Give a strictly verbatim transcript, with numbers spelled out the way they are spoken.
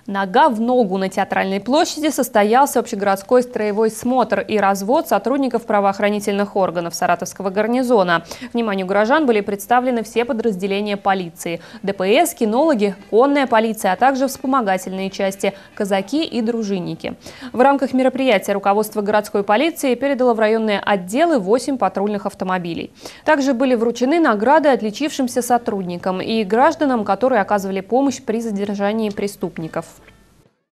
Нога в ногу на Театральной площади состоялся общегородской строевой смотр и развод сотрудников правоохранительных органов Саратовского гарнизона. Вниманию горожан были представлены все подразделения полиции – ДПС, кинологи, конная полиция, а также вспомогательные части – казаки и дружинники. В рамках мероприятия руководство городской полиции передало в районные отделы восемь патрульных автомобилей. Также были вручены награды отличившимся сотрудникам и гражданам, которые оказывали помощь при задержании преступников.